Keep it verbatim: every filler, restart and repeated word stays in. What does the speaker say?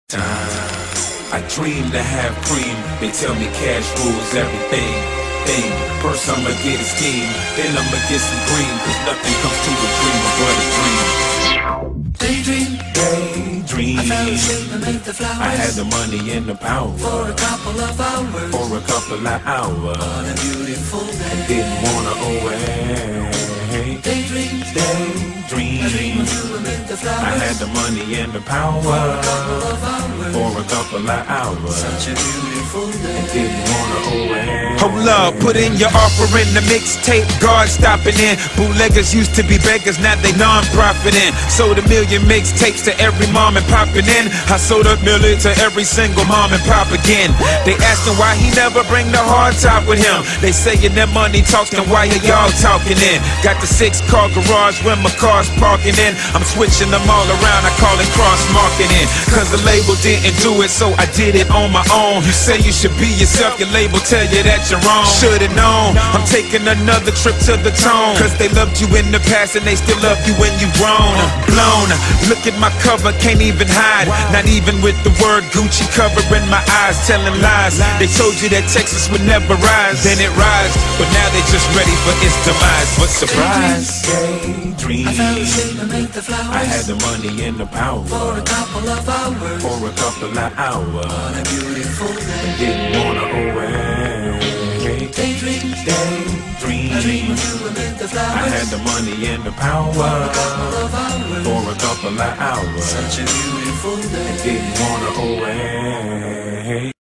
Time. I dream to have cream. They tell me cash rules everything. Thing. First I'ma get a scheme, then I'ma get some green. Cause nothing comes to a dreamer but a dream. Daydream. Daydream. I fell asleep beneath the flowers. I had the money and the power. For a couple of hours. For a couple of hours. On a beautiful day. I didn't wanna away. Daydream. Daydream. I dream of you amid the flowers. I had the money and the power. For a couple of hours. For a couple of hours. Such a beautiful day. Didn't wanna away. Hold up, put in your offer in the mixtape, guard stopping in. Bootleggers used to be beggars, now they non-profiting. Sold a million mixtapes to every mom and popping in. I sold a million to every single mom and pop again. They asking why he never bring the hard top with him. They saying that money talks, then why are y'all talking in? Got the six car garage where my car's parking in. I'm switching them all around, I call it cross marketing. Cause the label didn't do it, so I did it on my own. You say you should be yourself, your label tell you that you're wrong. Should've known, I'm taking another trip to the tone. Cause they loved you in the past and they still love you when you grown. Blown, look at my cover, can't even hide. Not even with the word Gucci covering my eyes, telling lies. They told you that Texas would never rise, then it rise. But now they just ready for its demise. What surprise? Daydream. I fell asleep beneath the flowers. I had the money and the power. For a couple of hours. For a couple of hours. On a beautiful day. Didn't wanna away. Daydream. Daydream. I dream of you amid the flowers. I had the money and the power. For a couple of hours. For a couple of hours. Such a beautiful day. Didn't wanna away.